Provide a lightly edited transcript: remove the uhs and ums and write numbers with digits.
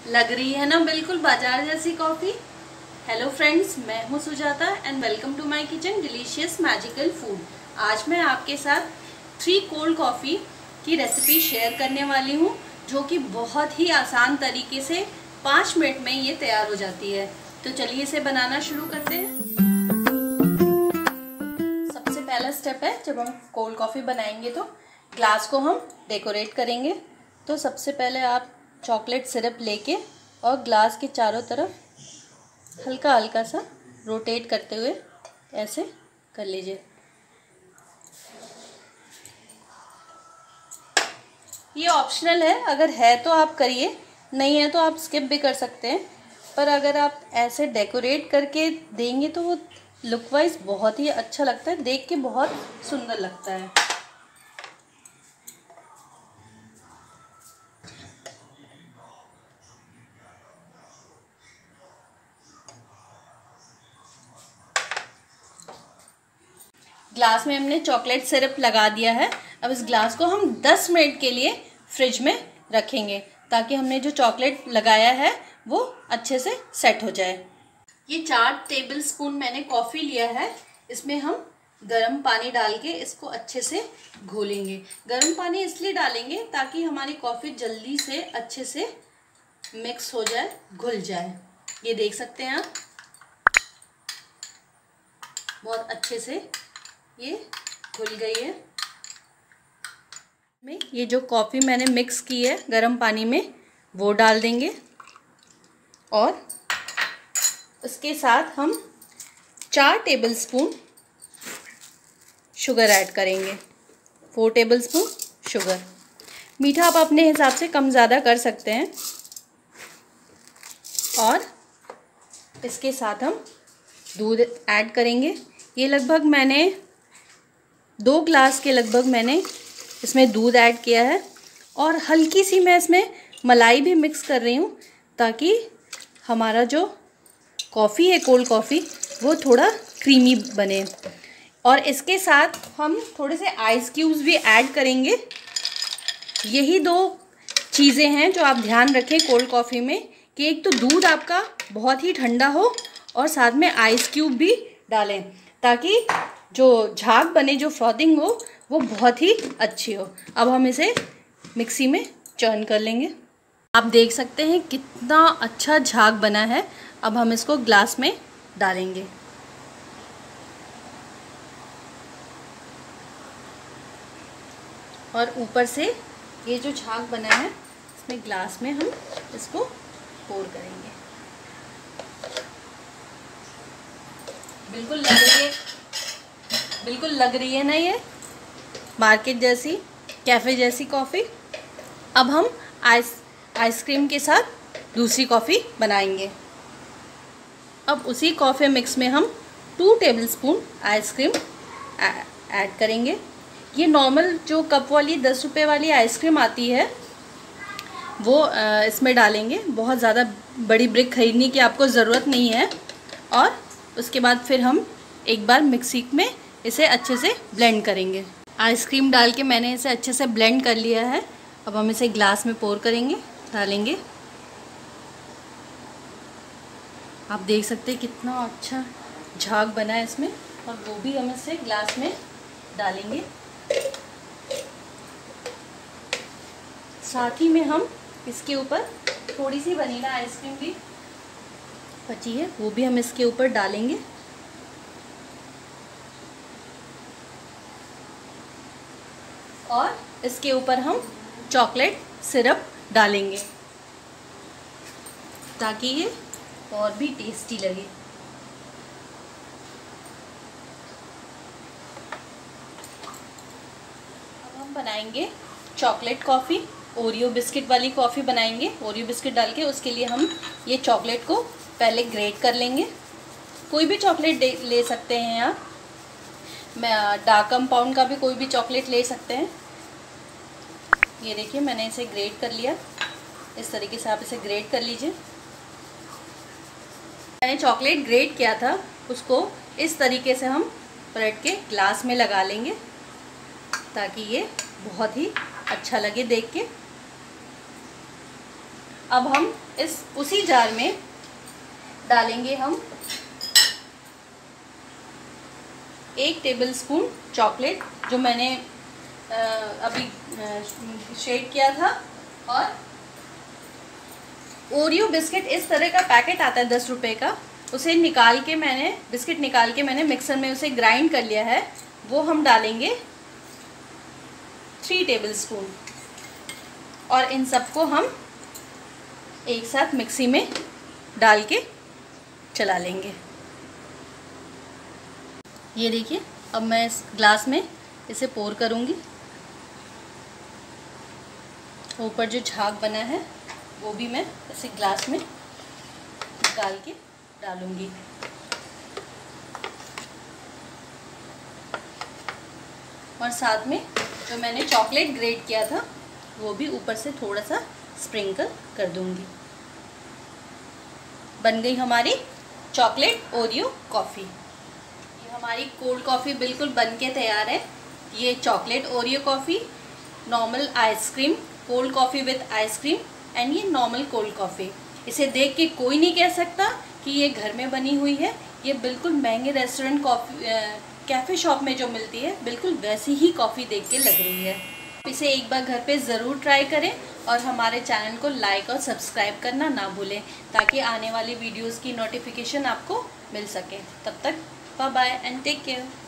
लग रही है ना बिल्कुल बाजार जैसी कॉफी। हेलो फ्रेंड्स, मैं हूँ Sujata and welcome to my kitchen delicious magical food. आज मैं आपके साथ 3 कोल्ड कॉफ़ी की रेसिपी शेयर करने वाली हूँ, जो कि बहुत ही आसान तरीके से 5 मिनट में ये तैयार हो जाती है। तो चलिए इसे बनाना शुरू करते हैं। सबसे पहला स्टेप है, जब हम कोल्ड कॉफ़ी बनाएंगे तो ग्लास को हम डेकोरेट करेंगे। तो सबसे पहले आप चॉकलेट सिरप लेके और ग्लास के चारों तरफ हल्का हल्का सा रोटेट करते हुए ऐसे कर लीजिए। ये ऑप्शनल है, अगर है तो आप करिए, नहीं है तो आप स्किप भी कर सकते हैं। पर अगर आप ऐसे डेकोरेट करके देंगे तो वो लुक वाइज बहुत ही अच्छा लगता है, देख के बहुत सुंदर लगता है। ग्लास में हमने चॉकलेट सिरप लगा दिया है। अब इस ग्लास को हम 10 मिनट के लिए फ्रिज में रखेंगे, ताकि हमने जो चॉकलेट लगाया है वो अच्छे से सेट हो जाए। ये 4 टेबलस्पून मैंने कॉफ़ी लिया है। इसमें हम गर्म पानी डाल के इसको अच्छे से घोलेंगे। गर्म पानी इसलिए डालेंगे ताकि हमारी कॉफ़ी जल्दी से अच्छे से मिक्स हो जाए, घुल जाए। ये देख सकते हैं आप, बहुत अच्छे से ये घुल गई है। ये जो कॉफ़ी मैंने मिक्स की है गर्म पानी में, वो डाल देंगे और उसके साथ हम 4 टेबलस्पून शुगर ऐड करेंगे। 4 टेबलस्पून शुगर। मीठा आप अपने हिसाब से कम ज़्यादा कर सकते हैं। और इसके साथ हम दूध ऐड करेंगे। ये लगभग मैंने 2 ग्लास के लगभग मैंने इसमें दूध ऐड किया है। और हल्की सी मैं इसमें मलाई भी मिक्स कर रही हूँ, ताकि हमारा जो कॉफ़ी है कोल्ड कॉफ़ी वो थोड़ा क्रीमी बने। और इसके साथ हम थोड़े से आइस क्यूब्स भी ऐड करेंगे। यही 2 चीज़ें हैं जो आप ध्यान रखें कोल्ड कॉफ़ी में, कि एक तो दूध आपका बहुत ही ठंडा हो और साथ में आइस क्यूब भी डालें, ताकि जो झाग बने, जो फ्रॉथिंग हो, वो बहुत ही अच्छी हो। अब हम इसे मिक्सी में चर्न कर लेंगे। आप देख सकते हैं कितना अच्छा झाग बना है। अब हम इसको ग्लास में डालेंगे। और ऊपर से ये जो झाग बना है, इसमें ग्लास में हम इसको पोर करेंगे। बिल्कुल लग रही है ना ये मार्केट जैसी, कैफ़े जैसी कॉफ़ी। अब हम आइसक्रीम के साथ दूसरी कॉफ़ी बनाएंगे। अब उसी कॉफ़ी मिक्स में हम 2 टेबलस्पून आइसक्रीम ऐड करेंगे। ये नॉर्मल जो कप वाली 10 रुपये वाली आइसक्रीम आती है वो इसमें डालेंगे। बहुत ज़्यादा बड़ी ब्रिक खरीदने की आपको ज़रूरत नहीं है। और उसके बाद फिर हम एक बार मिक्सी में इसे अच्छे से ब्लेंड करेंगे। आइसक्रीम डाल के मैंने इसे अच्छे से ब्लेंड कर लिया है। अब हम इसे ग्लास में पोर करेंगे, डालेंगे। आप देख सकते हैं कितना अच्छा झाग बना है इसमें। और वो भी हम इसे ग्लास में डालेंगे। साथ ही में हम इसके ऊपर थोड़ी सी वनीला आइसक्रीम भी बची है, वो भी हम इसके ऊपर डालेंगे। और इसके ऊपर हम चॉकलेट सिरप डालेंगे, ताकि ये और भी टेस्टी लगे। अब हम बनाएंगे चॉकलेट कॉफ़ी। ओरियो बिस्किट वाली कॉफ़ी बनाएंगे। ओरियो बिस्किट डाल के उसके लिए हम ये चॉकलेट को पहले ग्रेट कर लेंगे। कोई भी चॉकलेट ले सकते हैं आप, डार्क कंपाउंड का भी कोई भी चॉकलेट ले सकते हैं। ये देखिए मैंने इसे ग्रेट कर लिया। इस तरीके से आप इसे ग्रेट कर लीजिए। मैंने चॉकलेट ग्रेट किया था, उसको इस तरीके से हम पलट के ग्लास में लगा लेंगे, ताकि ये बहुत ही अच्छा लगे देख के। अब हम इस उसी जार में डालेंगे हम 1 टेबलस्पून चॉकलेट जो मैंने अभी शेक किया था, और ओरियो बिस्किट इस तरह का पैकेट आता है 10 रुपये का, उसे निकाल के मैंने बिस्किट निकाल के मैंने मिक्सर में उसे ग्राइंड कर लिया है, वो हम डालेंगे 3 टेबलस्पून। और इन सबको हम एक साथ मिक्सी में डाल के चला लेंगे। ये देखिए, अब मैं इस ग्लास में इसे पोर करूँगी। ऊपर जो झाग बना है वो भी मैं इसे ग्लास में निकाल के डालूँगी। और साथ में जो मैंने चॉकलेट ग्रेट किया था वो भी ऊपर से थोड़ा सा स्प्रिंकल कर दूँगी। बन गई हमारी चॉकलेट ओरियो कॉफ़ी। ये हमारी कोल्ड कॉफ़ी बिल्कुल बन के तैयार है। ये chocolate Oreo coffee, normal ice cream, cold coffee with ice cream, and ये नॉर्मल कोल्ड कॉफ़ी। इसे देख के कोई नहीं कह सकता कि ये घर में बनी हुई है। ये बिल्कुल महंगे रेस्टोरेंट कॉफ़ी कैफ़े शॉप में जो मिलती है बिल्कुल वैसी ही कॉफ़ी देख के लग रही है। इसे एक बार घर पे ज़रूर ट्राई करें और हमारे चैनल को लाइक और सब्सक्राइब करना ना भूलें, ताकि आने वाली वीडियोस की नोटिफिकेशन आपको मिल सके। तब तक bye bye and take care.